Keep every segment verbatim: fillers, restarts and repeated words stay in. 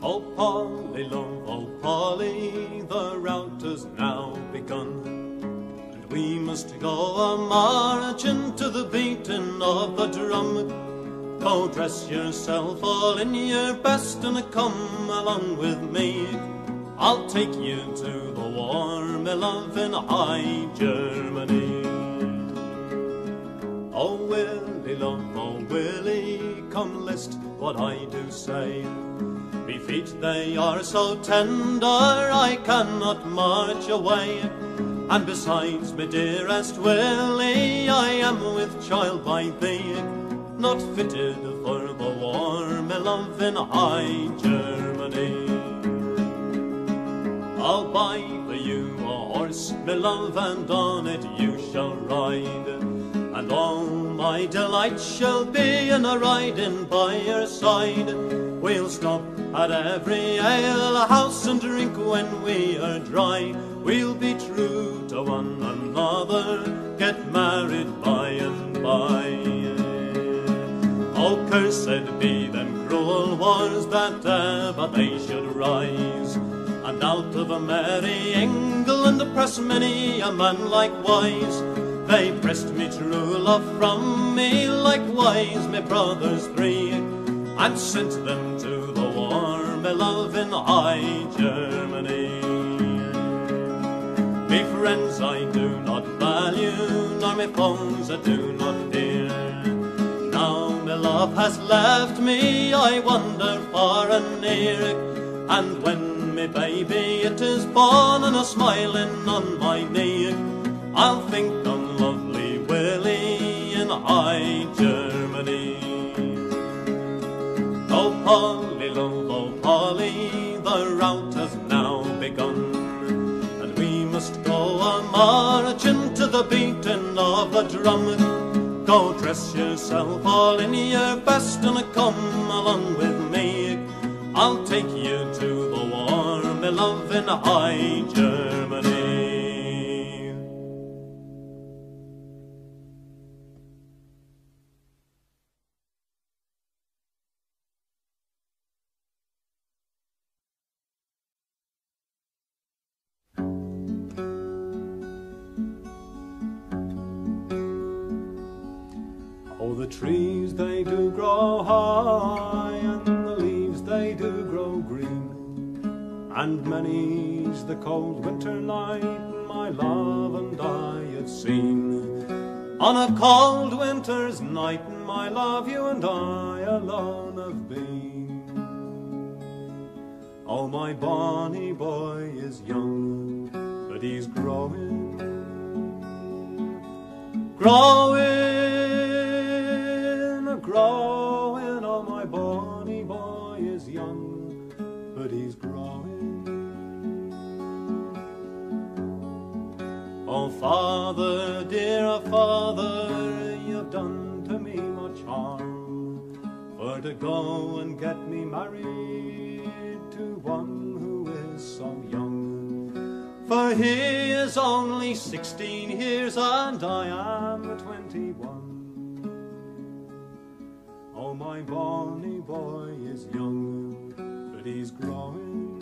Oh, Polly, love, oh, Polly, the rout has now begun, and we must go a-marching to the beating of the drum. Go dress yourself all in your best and come along with me. I'll take you to the war, my love, in high Germany. Oh, Willie, love, oh, Willie, come list what I do say. Me feet, they are so tender, I cannot march away. And besides, my dearest Willie, I am with child by thee, not fitted for the war, my love, in high Germany. I'll buy for you a horse, my love, and on it you shall ride, and all my delight shall be in a riding by your side. We'll stop at every ale house and drink when we are dry. We'll be true to one another, get married by and by. Oh, cursed be them cruel wars that ever they should rise, and out of a merry England press many a man likewise. They pressed me true love from me, likewise my brothers three, and sent them to the war, my love, in high Germany. Me friends I do not value, nor my foes I do not fear. Now my love has left me, I wander far and near, and when my baby it is born and a smiling on my knee, I'll think on lovely Willie in high Germany. Oh, Polly, love, oh, Polly, the rout has now begun, and we must go a-marching to the beating of the drum. Go dress yourself all in your best and come along with me. I'll take you to the war, my love, in high Germany. Oh, the trees they do grow high, and the leaves they do grow green, and many's the cold winter night my love and I have seen. On a cold winter's night, my love, you and I alone have been. Oh, my bonny boy is young, but he's growing, growing, growing. Oh, my bonny boy is young, but he's growing. Oh, father, dear father, you've done to me much harm, for to go and get me married to one who is so young. For he is only sixteen years and I am twenty-one. Oh, my bonny boy is young, but he's growing,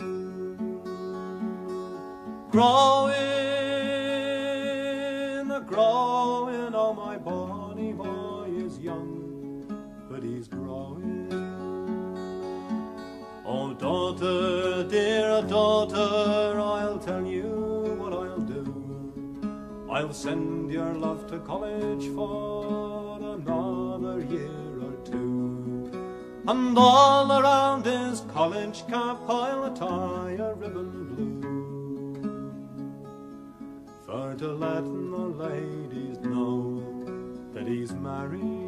growing, growing. Oh, my bonny boy is young, but he's growing. Oh, daughter, dear daughter, I'll tell you what I'll do. I'll send your love to college for another year, and all around his college cap I'll tie a ribbon blue, for to let the ladies know that he's married,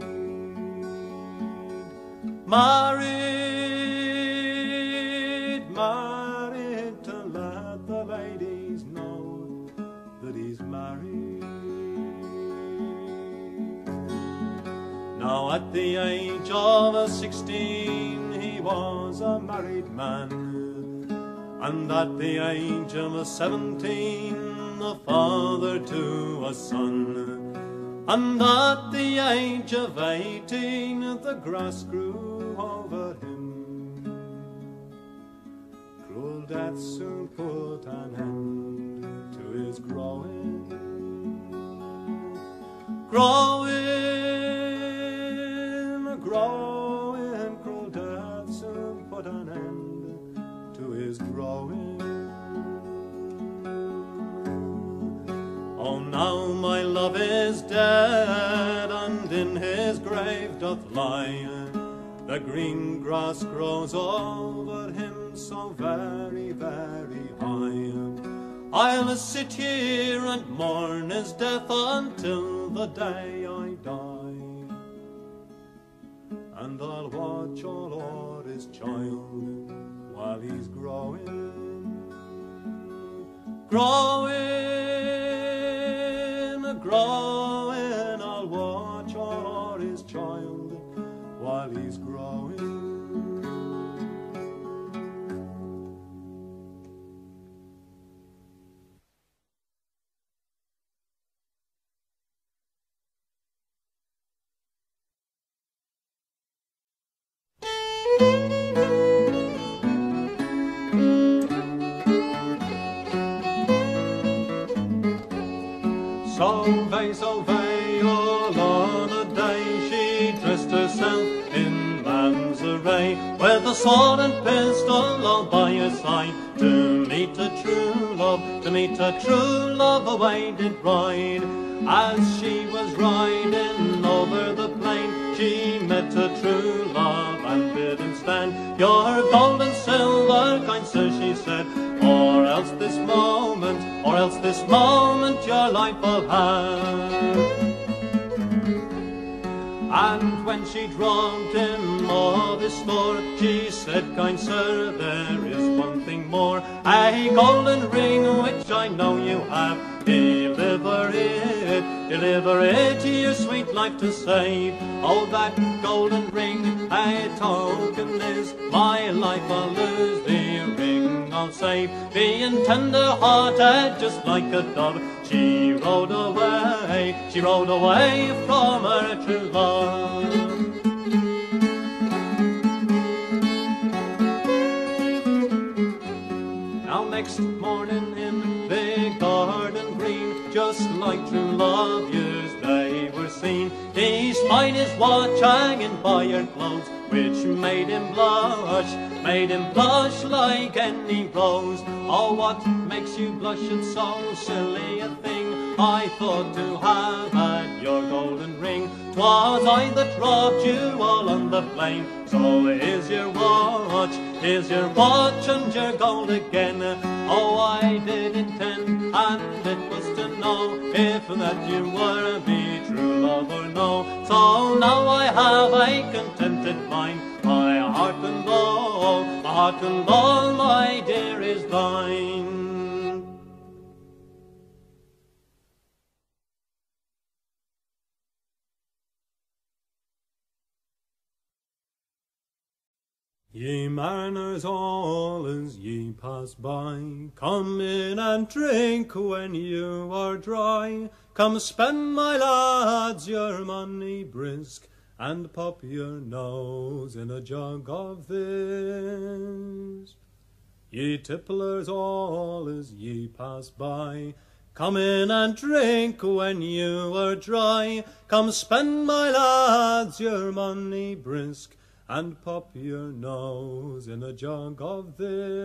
married, married, to let the ladies know that he's married. Now at the age of sixteen he was a married man, and at the age of seventeen a father to a son, and at the age of eighteen the grass grew over him. death soon put an end to his growing. Growing, growing, cruel death soon put an end to his growing. Oh, now my love is dead, and in his grave doth lie. The green grass grows over him so very, very high. I'll sit here and mourn his death until the day I die, and I'll watch all o'er his child while he's growing. Growing, growing, I'll watch all o'er his child while he's growing. Solveig, Solveig, all on a day she dressed herself in man's array, with a sword and pistol all by her side, to meet a true love, to meet a true love away did ride. As she was riding over the plain, she met a true love and bid him stand. Your gold and silver, kind sir, she said, or else this moment, or else this moment your life I'll have. And when she'd robbed him of his store, she said, kind sir, there is one thing more, a golden ring which I know you have. Deliver it, deliver it to your sweet life to save. Oh, that golden ring, a token is, my life I'll lose, the ring I'll save. Being tender-hearted just like a dove, she rode away, she rode away from her true love. Now next morning in the garden green, just like true love years they were seen, he spied his watch hanging by her clothes, which made him blush, made him blush like any rose. Oh, what makes you blush at so silly a thing? I thought to have had your golden ring, 'twas I that robbed you all on the plain. So here's your watch, here's your watch and your gold again. Oh, I did intend, and it was to know if that you were me true love or no. So now I have a contented mind, my heart and all, my heart and all, my dear, is thine. Ye mariners all as ye pass by, come in and drink when you are dry. Come spend, my lads, your money brisk, and pop your nose in a jug of this. Ye tipplers all as ye pass by, come in and drink when you are dry. Come spend, my lads, your money brisk, and pop your nose in a jug of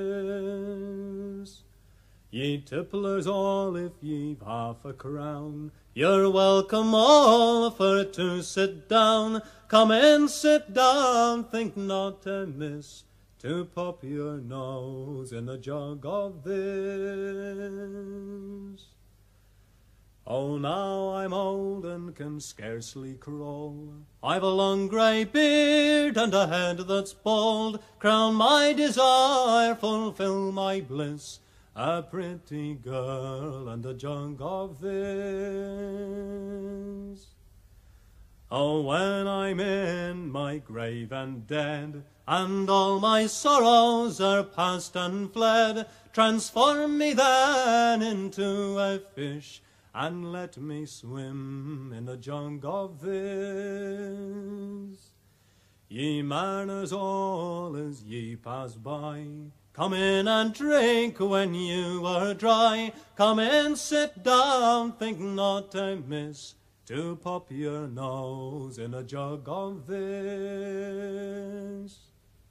this. Ye tipplers all, if ye've half a crown, you're welcome all for to sit down. Come in, sit down, think not amiss, to pop your nose in a jug of this. Oh, now I'm old and can scarcely crawl, I've a long grey beard and a head that's bald. Crown my desire, fulfil my bliss, a pretty girl and a jug of this. Oh, when I'm in my grave and dead, and all my sorrows are past and fled, transform me then into a fish, and let me swim in a jug of this. Ye mariners all as ye pass by, Come in and drink when you are dry. Come in, sit down, think not amiss to pop your nose in a jug of this.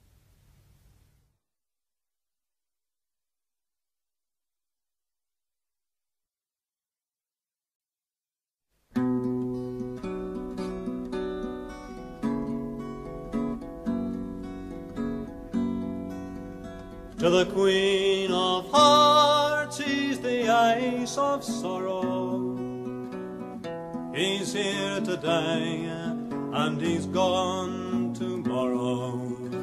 To the Queen of Hearts, he's the Ace of Sorrow. He's here today and he's gone tomorrow.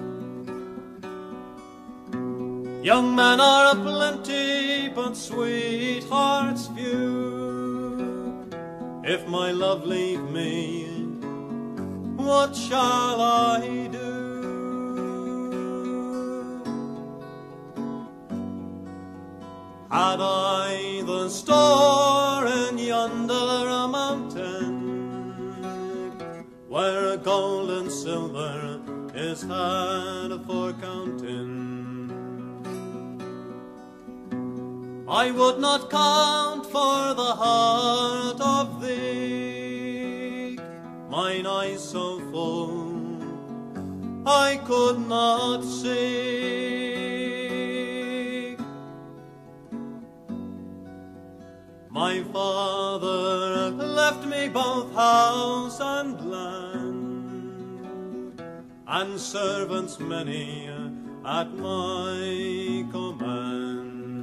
Young men are aplenty, but sweethearts few. If my love leave me, what shall I do? Had I the store in yonder mountain, where gold and silver is had for counting, I would not count for the heart of thee, mine eyes so full I could not see. My father left me both house and land, and servants many at my command.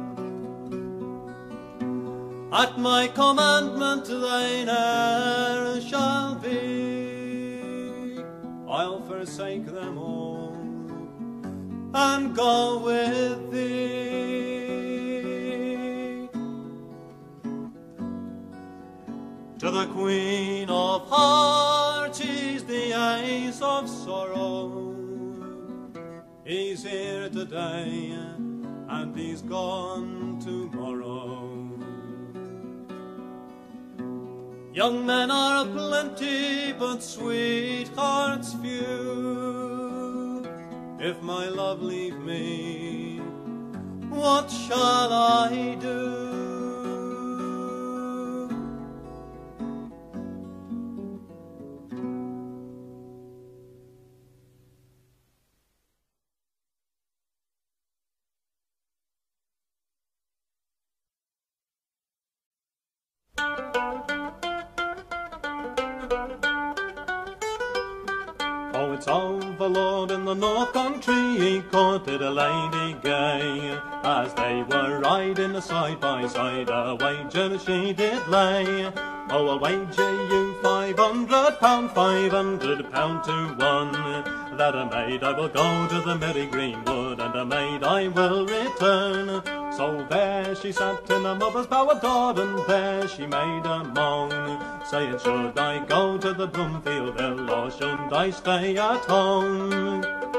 At my commandment they ne'er shall be. I'll forsake them all and go with thee. To the Queen of Hearts, he's the Ace of Sorrow. He's here today and he's gone tomorrow. Young men are aplenty, but sweethearts few. If my love leave me, what shall I do? Oh, it's of a lord in the north country, he courted a lady gay. As they were riding side by side, a wager she did lay. Oh, I'll wager you five hundred pound, five hundred pound to one, that a maid I will go to the merry green wood, and a maid I will return. So there she sat in a mother's bower door, and there she made a moan, saying, should I go to the Broomfield Hill, or should I stay at home?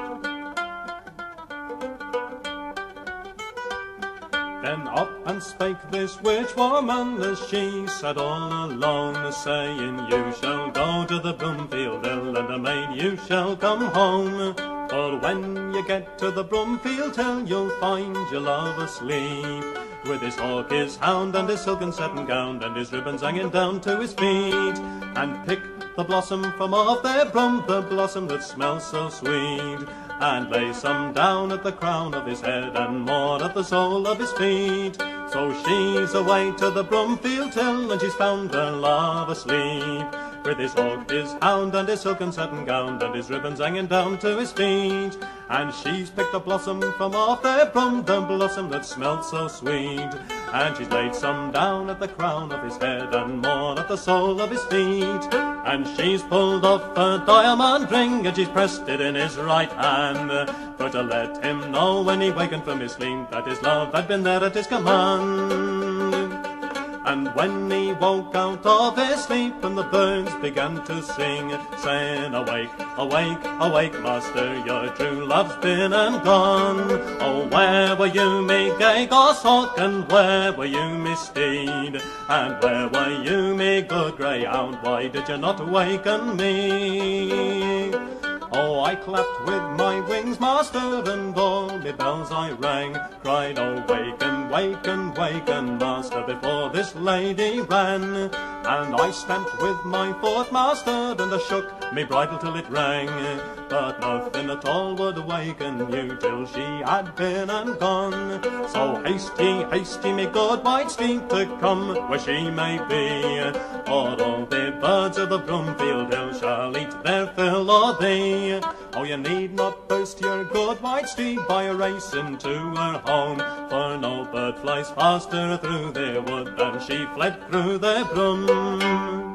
Then up and spake this witch woman, as she sat all alone, saying, you shall go to the Broomfield Hill, and a maid you shall come home. For when you get to the Broomfield Hill, you'll find your love asleep, with his hawk, his hound, and his silken satin gown, and his ribbons hanging down to his feet. And pick the blossom from off their broom, the blossom that smells so sweet, and lay some down at the crown of his head, and more at the sole of his feet. So she's away to the Broomfield Hill, and she's found her love asleep, with his hawk, his hound, and his silken satin gown, and his ribbons hanging down to his feet. And she's picked a blossom from off their broom, the blossom that smelled so sweet, and she's laid some down at the crown of his head, and more at the sole of his feet. And she's pulled off a diamond ring, and she's pressed it in his right hand, for to let him know when he wakened from his sleep, that his love had been there at his command. And when he woke out of his sleep, and the birds began to sing, saying, awake, awake, awake, master, your true love's been and gone. Oh, where were you, me gay goshawk, and where were you, me steed, and where were you, me good greyhound, why did you not waken me? Oh, I clapped with my wings, master, and all the bells I rang, cried, oh, waken, waken, waken, master, before this lady ran. And I stamped with my foot, master, and I shook me bridle till it rang, but nothing at all would awaken you till she had been and gone. So haste ye, haste ye, me good white steed, to come where she may be, or all the birds of the Broomfield hill shall eat their fill of thee. Oh, you need not burst your good white steed by a racing to her home, for no bird flies faster through the wood than she fled through the broom.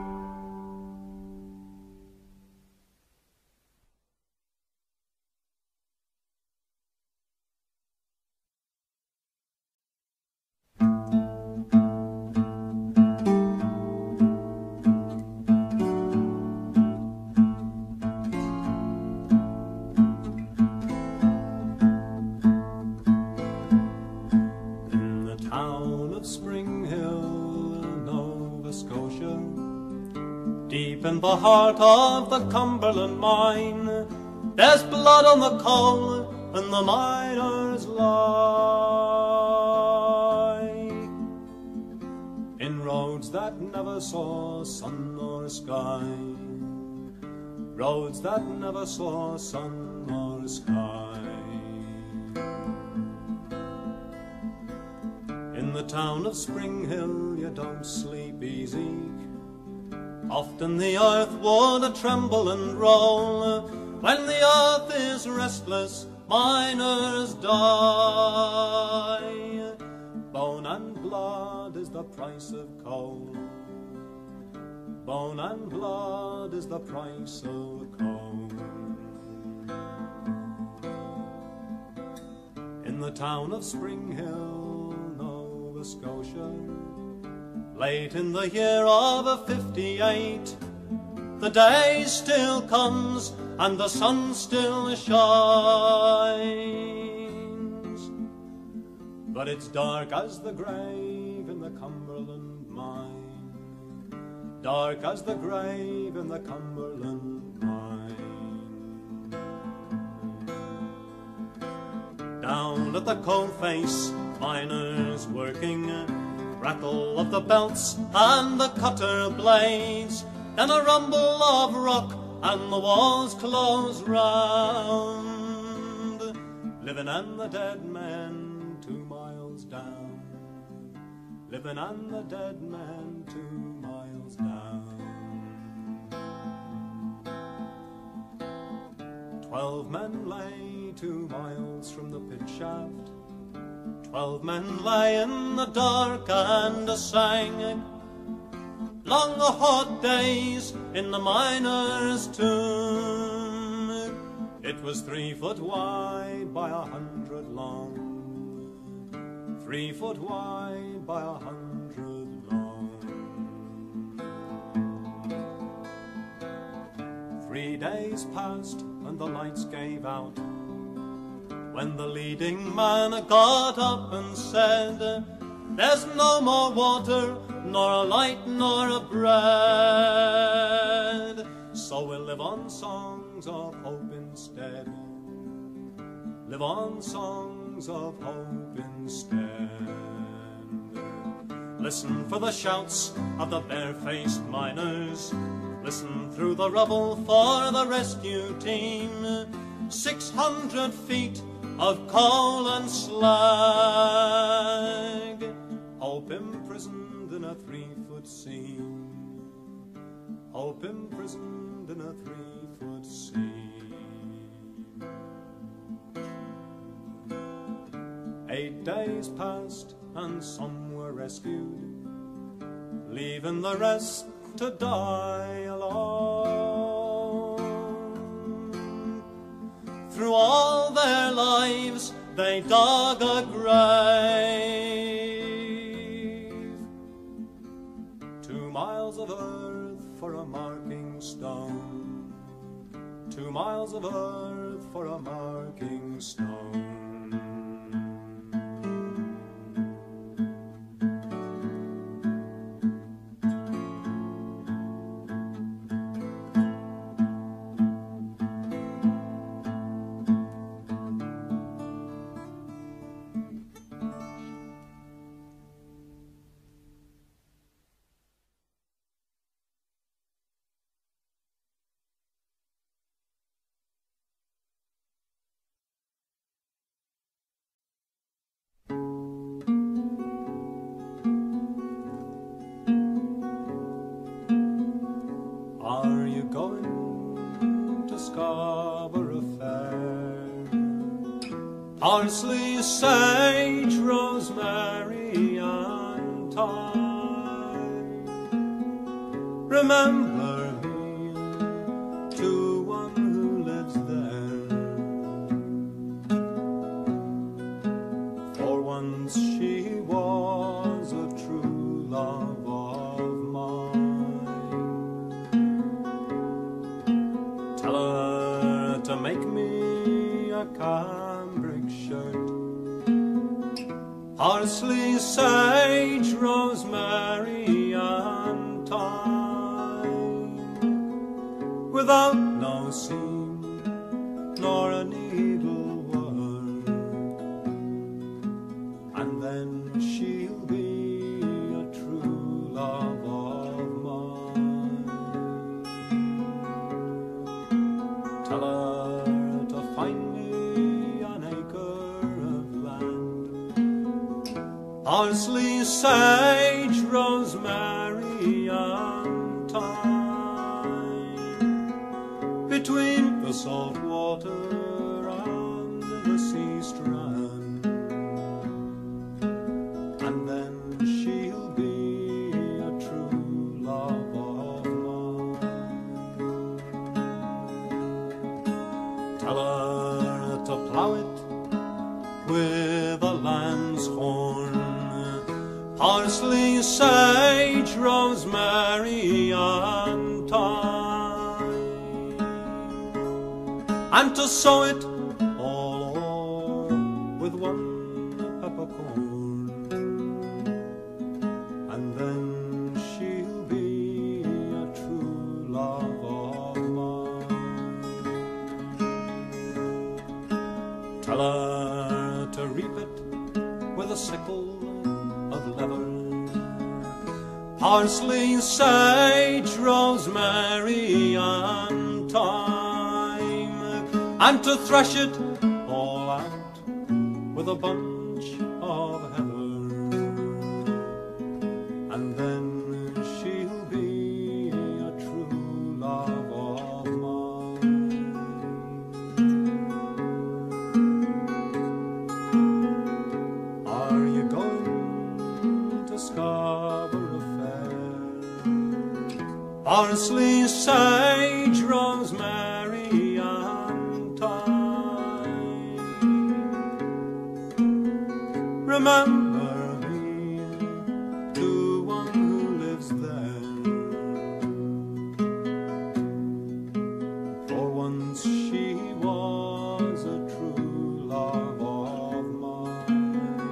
Deep in the heart of the Cumberland mine, there's blood on the coal and the miners lie. In roads that never saw sun or sky, roads that never saw sun or sky. In the town of Spring Hill you don't sleep easy. Often the earth would tremble and roll. When the earth is restless, miners die. Bone and blood is the price of coal. Bone and blood is the price of coal. In the town of Spring Hill, Nova Scotia, late in the year of fifty-eight, the day still comes and the sun still shines, but it's dark as the grave in the Cumberland mine, dark as the grave in the Cumberland mine. Down at the coalface, miners working, rattle of the belts and the cutter blades, then a rumble of rock and the walls close round. Living and the dead men two miles down, living and the dead men two miles down. Twelve men lay two miles from the pit shaft, twelve men lay in the dark and sang long hot days in the miner's tomb. It was three foot wide by a hundred long, three foot wide by a hundred long. Three days passed and the lights gave out, when the leading man got up and said, there's no more water, nor a light, nor a bread, so we'll live on songs of hope instead, live on songs of hope instead. Listen for the shouts of the barefaced miners, listen through the rubble for the rescue team. Six hundred feet of coal and slag, hope imprisoned in a three-foot seam, hope imprisoned in a three-foot seam. Eight days passed and some were rescued, leaving the rest to die alone. Through all their lives they dug a grave, two miles of earth for a marking stone, two miles of earth for a marking stone. Are you going to Scarborough Fair? Parsley, sage, rosemary and thyme, remember me to one who lives there, for once she was a true love of mine. Tell her to make me a cambric shirt, parsley, sage, rosemary and thyme, without no seam nor a needlework, and then she'll be a true love of mine. Tell her to find me an acre of land, parsley, sage, rosemary and thyme, between the salt water and the sea strand, and then she'll be a true love of mine. Tell her to plough it with a lamb's horn, parsley, sage, rosemary and thyme, and to sow it all o'er with one peppercorn, and then she'll be a true love of mine. Tell her to reap it with a sickle of leather, parsley, sage, rosemary and thyme, and to thresh it all out with a bunch of heather, and then she'll be a true love of mine. Are you going to Scarborough Fair? Parsley, sage, rosemary and thyme, remember me to one who lives there, for once she was a true love of mine.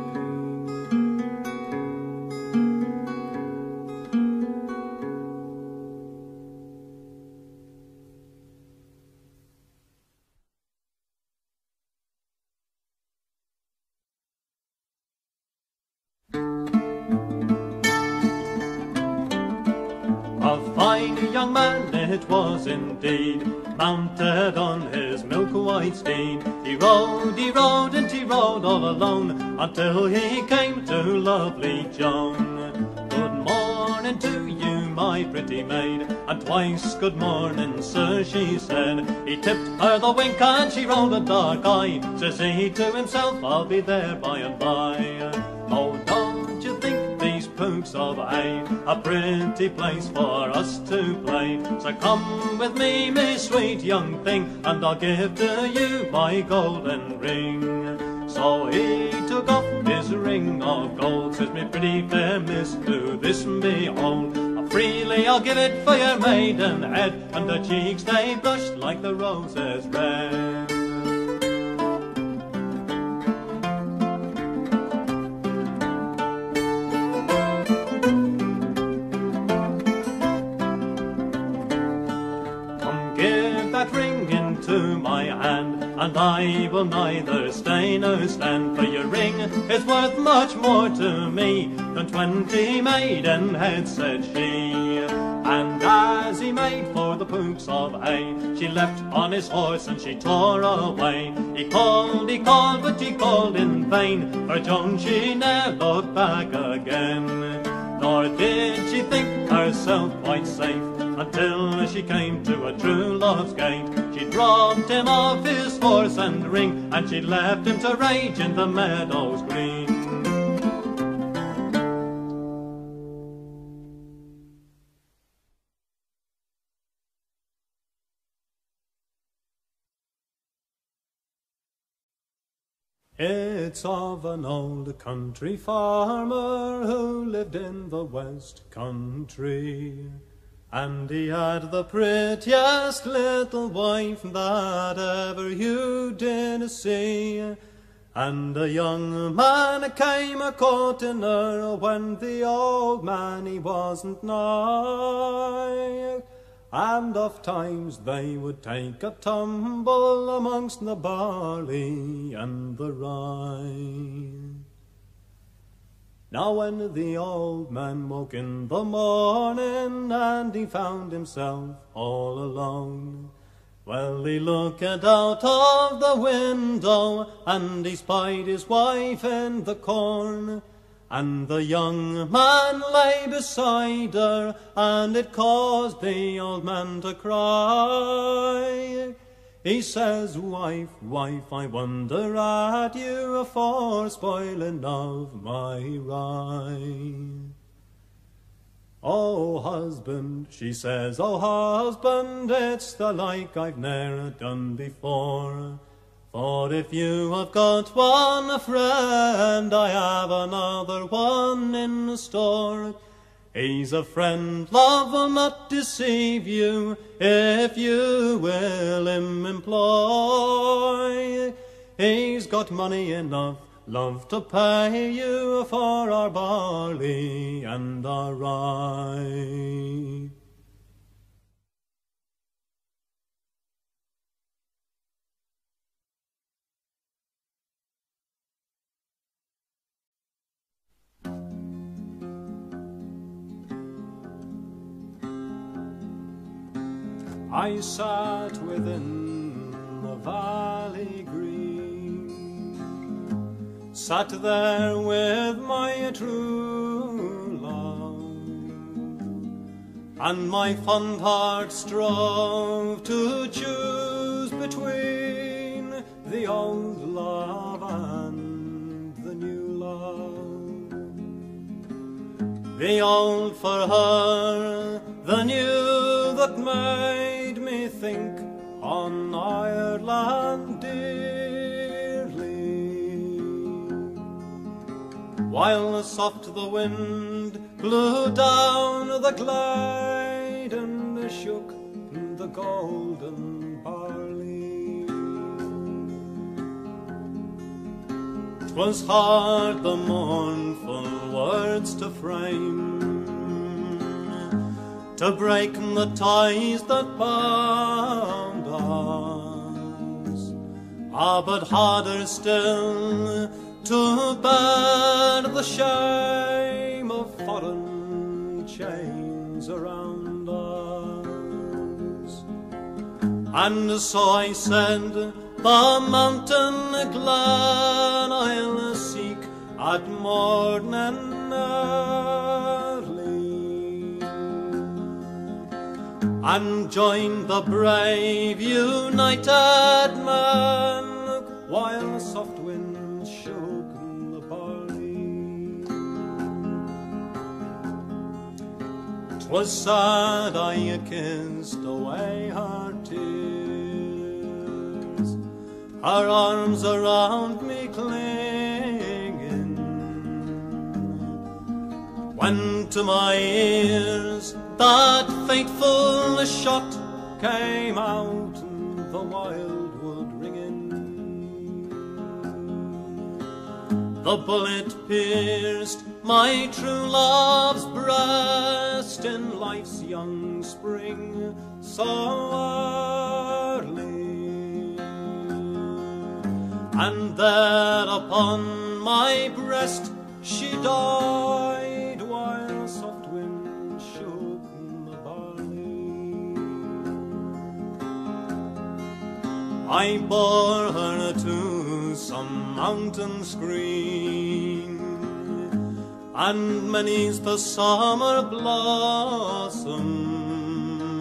A fine young man it was indeed, mounted on his milk-white steed. He rode, he rode, and he rode all alone, until he came to lovely Joan. Good morning to you, my pretty maid, and twice good morning, sir, she said. He tipped her the wink and she rolled a dark eye. Says he to himself, I'll be there by and by. Oh, don't you think these pooks of hay a pretty place for us to play? So come with me, me sweet young thing, and I'll give to you my golden ring. So he took off his ring of gold, says, me pretty fair miss, do this behold. Freely I'll give it for your maiden head, and her cheeks they blush like the roses red. That ring into my hand, and I will neither stay nor stand, for your ring is worth much more to me than twenty maiden heads, said she. And as he made for the pooks of hay, she left on his horse and she tore away. He called, he called, but he called in vain, for Joan she ne'er looked back again. Nor did she think herself quite safe until she came to a true love's gate. She dropped him off his horse and ring, and she left him to rage in the meadows green. It's of an old country farmer who lived in the West Country, and he had the prettiest little wife that ever you did see. And a young man came a-courting her when the old man he wasn't nigh. And oft times they would take a tumble amongst the barley and the rye. Now when the old man woke in the morning and he found himself all alone, well, he looked out of the window and he spied his wife in the corn. And the young man lay beside her, and it caused the old man to cry. He says, "Wife, wife, I wonder at you for spoiling of my rye." "Oh, husband," she says, "oh, husband, it's the like I've ne'er done before. For if you have got one friend, I have another one in store. He's a friend, love will not deceive you, if you will him employ. He's got money enough, love, to pay you for our barley and our rye." I sat within the valley green, sat there with my true love, and my fond heart strove to choose between the old love and the new love. The old for her, the new that made me think on Ireland dearly, while soft the wind blew down the glade and shook the golden barley. 'Twas hard the mournful words to frame, to break the ties that bound us, ah, but harder still to bear the shame of foreign chains around us. And so I said, the mountain glen I'll seek at morning early, and join the brave united men, while soft winds shook the barley. 'Twas sad I kissed away her tears, her arms around me clinging, when to my ears that fateful shot came out the wildwood ringing. The bullet pierced my true love's breast in life's young spring so early, and there upon my breast she died, while soft wind shook the barley. I bore her to some mountain screen, and many's the summer blossom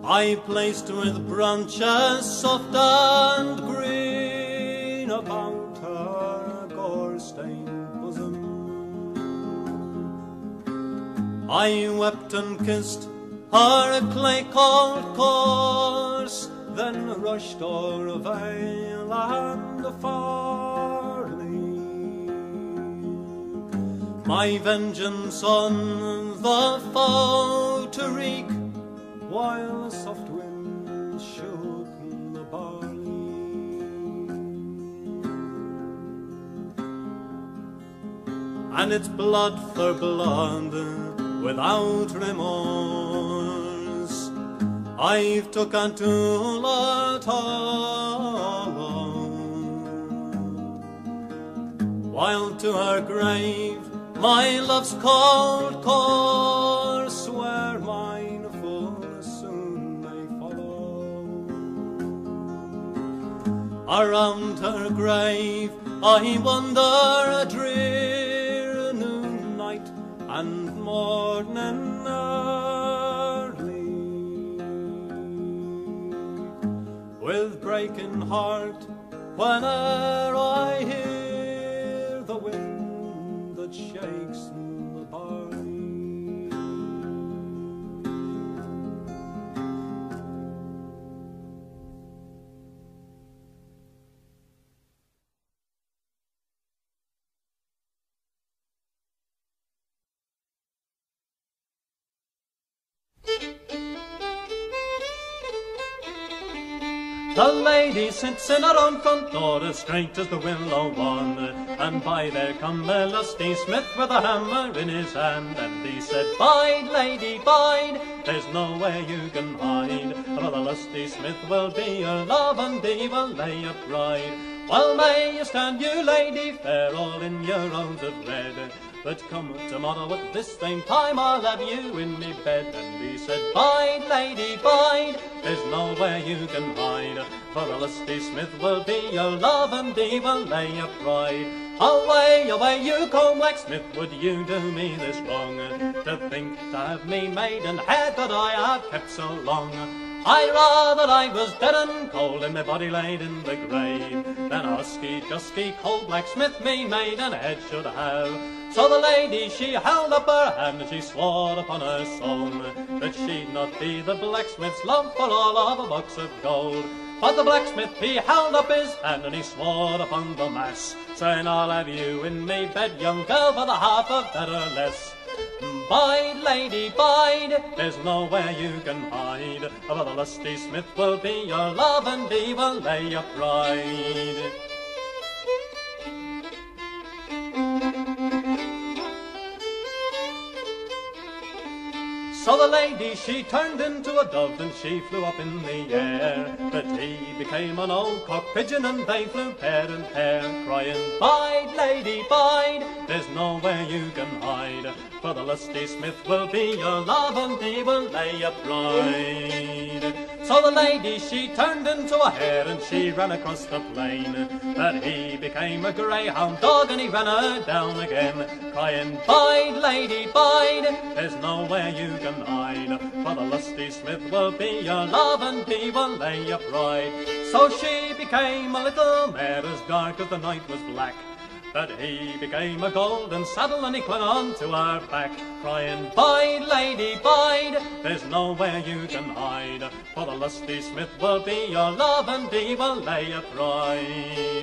I placed with branches soft and green about her gore-stained bosom. I wept and kissed her clay-cold corse, then rushed o'er vale and farley, my vengeance on the foe to wreak, while a soft wind shook the barley. And it's blood for blood, without remorse, I've took unto Lord while to her grave my love's cold course, where mine full soon may follow. Around her grave I wander a drear noon, night, and morning early, with breaking heart whene'er I hear the wind that shakes the barley. The lady sits in her own front door, as straight as the willow one, and by there come a lusty smith with a hammer in his hand, and he said, "Bide, lady, bide, there's nowhere you can hide, for the lusty smith will be your love, and he will lay a bride. Well may you stand, you lady fair, all in your robes of red, but come tomorrow at this same time, I'll have you in me bed." And he said, "Bide, lady, bide, there's nowhere you can hide, for the lusty smith will be your love, and he will lay a bride. Away, away, you comb blacksmith, would you do me this wrong, to think to have me maiden hair that I have kept so long? I'd rather I was dead and cold, and my body laid in the grave, than husky, dusky, cold blacksmith me maiden head should have." So the lady, she held up her hand, and she swore upon her soul that she'd not be the blacksmith's love for all of a box of gold. But the blacksmith, he held up his hand, and he swore upon the mass, saying, "I'll have you in me bed, young girl, for the half of that or less." Bide, lady, bide, there's nowhere you can hide, for the lusty smith will be your love, and he will lay a bride. So the lady, she turned into a dove, and she flew up in the air, but he became an old cock pigeon, and they flew pair and pair, crying, "Bide, lady, bide, there's nowhere you can hide, for the lusty smith will be your love, and he will lay a bride." So the lady, she turned into a hare, and she ran across the plain, but he became a greyhound dog, and he ran her down again, crying, "Bide, lady, bide, there's nowhere you can hide, for the lusty smith will be your love, and he will lay a bride." So she became a little mare, as dark as the night was black, but he became a golden saddle, and he clung on to her back, crying, "Bide, lady, bide, there's nowhere you can hide, for the lusty smith will be your love, and he will lay a bride."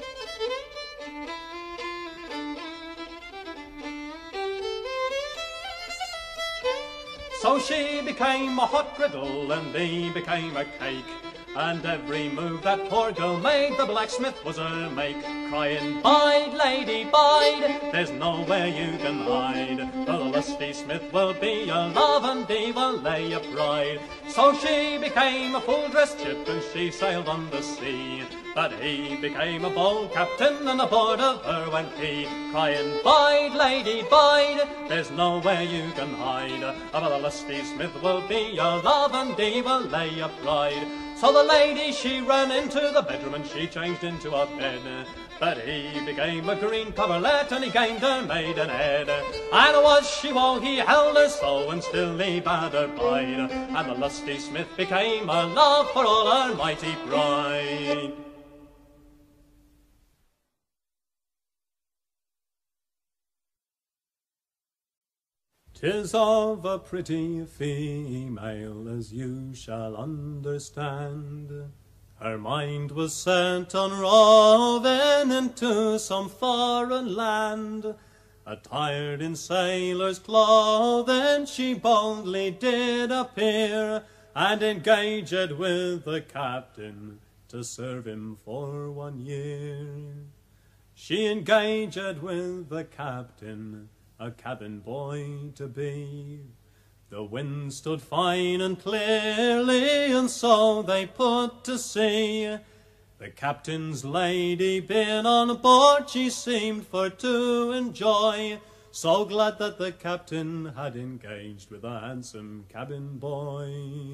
So she became a hot griddle, and he became a cake, and every move that poor girl made, the blacksmith was her make, crying, "Bide, lady, bide, there's nowhere you can hide, for the lusty smith will be your love, and he will lay a bride." So she became a full-dressed ship, and she sailed on the sea, but he became a bold captain, and aboard of her went he, crying, "Bide, lady, bide, there's nowhere you can hide, for the lusty smith will be your love, and he will lay a bride." So the lady, she ran into the bedroom and she changed into a bed. But he became a green coverlet and he gained her maidenhead. And was she woe, he held her so, and still he bade her bide. And the lusty smith became a love for all her mighty pride. 'Tis of a pretty female, as you shall understand. Her mind was set on roving into some foreign land. Attired in sailor's clothing, she boldly did appear, and engaged with the captain to serve him for one year. She engaged with the captain, a cabin boy to be. The wind stood fine and clearly, and so they put to sea. The captain's lady being on board, she seemed for to enjoy, so glad that the captain had engaged with a handsome cabin boy.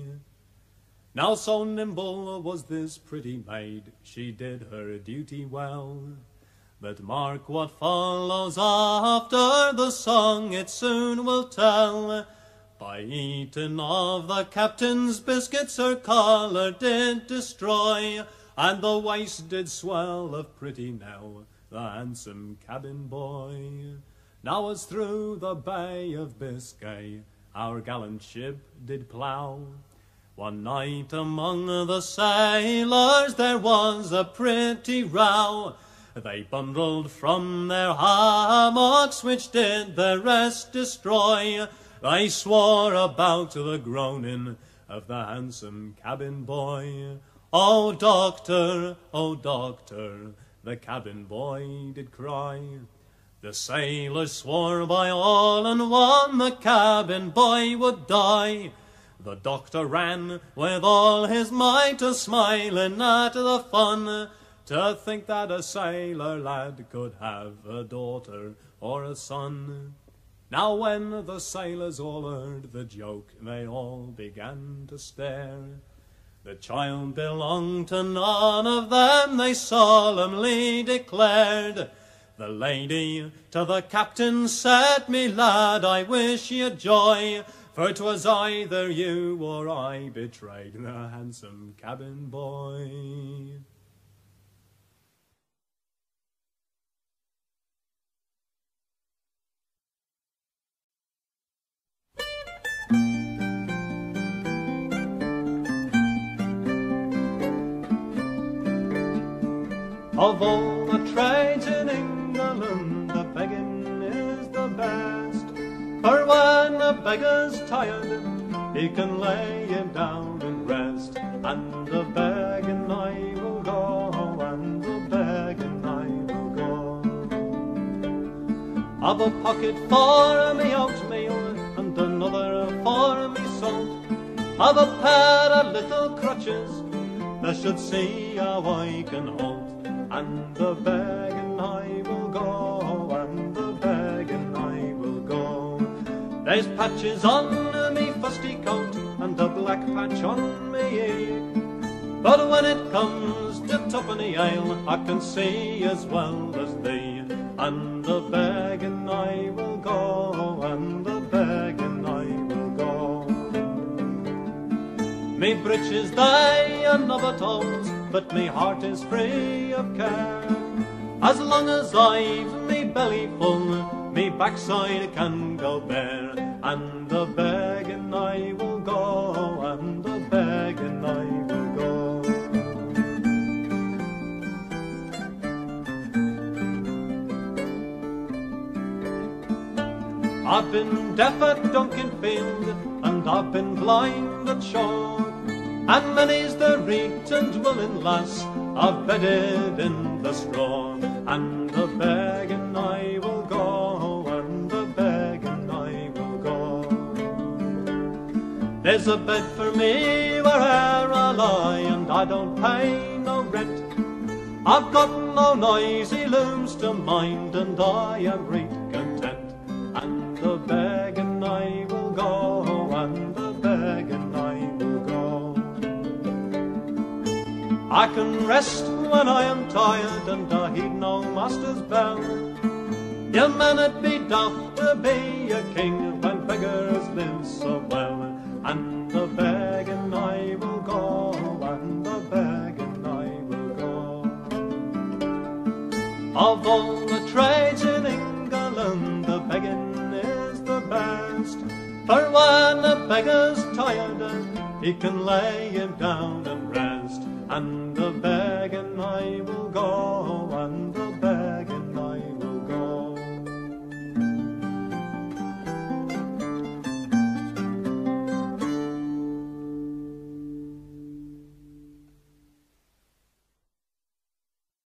Now so nimble was this pretty maid, she did her duty well. But mark what follows after the song, it soon will tell. By eating of the captain's biscuits, her collar did destroy, and the waist did swell of pretty Nell, the handsome cabin boy. Now as through the Bay of Biscay our gallant ship did plough, one night among the sailors there was a pretty row. They bundled from their hammocks, which did the rest destroy. They swore about the groaning of the handsome cabin boy. "Oh, doctor, oh, doctor," the cabin boy did cry. The sailors swore by all and one the cabin boy would die. The doctor ran with all his might, a smiling at the fun, to think that a sailor lad could have a daughter or a son. Now when the sailors all heard the joke, they all began to stare. The child belonged to none of them, they solemnly declared. The lady to the captain said, "Me lad, I wish you joy, for 'twas either you or I betrayed the handsome cabin boy." Of all the trades in England, the begging is the best. For when a beggar's tired, he can lay him down and rest. And the begging I will go, and the begging I will go. I've a pocket for me oatmeal, and another for me salt. I've a pair of little crutches that should see how I can hold. And the begging I will go, and the begging I will go. There's patches on me fusty coat, and a black patch on me ear. But when it comes to twopenny ale, I can see as well as thee. And the begging I will go, and the begging I will go. Me breeches they are knobber toes, but me heart is free of care. As long as I've me belly full, me backside can go bare. And the begging I will go, and the begging I will go. I've been deaf at Duncanfield, and I've been blind at Shaw, and many's the reet and willing lass I've bedded in the straw. And the begging I will go, and the begging I will go. There's a bed for me where'er I lie, and I don't pay no rent. I've got no noisy looms to mind, and I am right content. And the begging I will go, and the begging I will go. I can rest when I am tired, and I heed no master's bell. Yeah, man, it be daft to be a king when beggars live so well. And a begging I will go, and a begging I will go. Of all the trades in England, the begging is the best. For when a beggar's tired, he can lay him down and rest. And